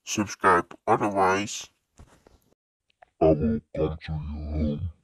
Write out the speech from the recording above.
subscribe, otherwise I will come to your home.